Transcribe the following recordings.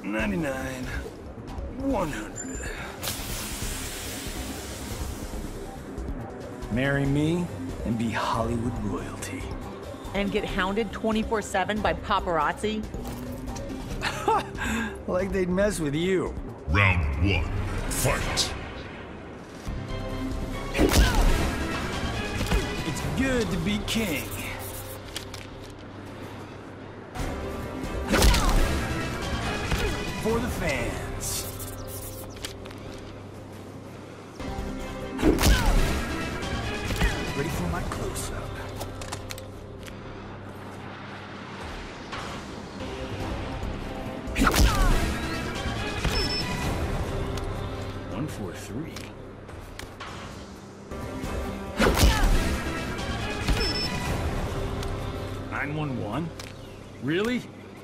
99, 100. Marry me and be Hollywood royalty. And get hounded 24/7 by paparazzi? Like they'd mess with you. Round 1, fight. It's good to be king. For the fans. Ready for my close-up. One, 4, 3. Nine, 1, 1. Really?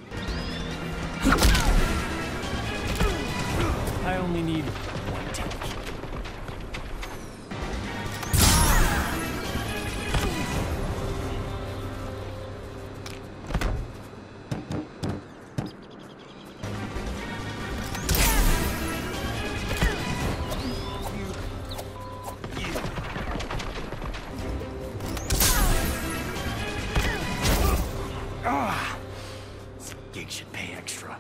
I only need one take. This gig should pay extra.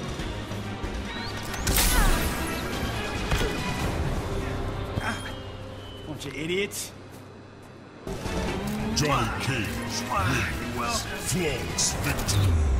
Bunch of idiots. Johnny Cage wins. Flawless victory.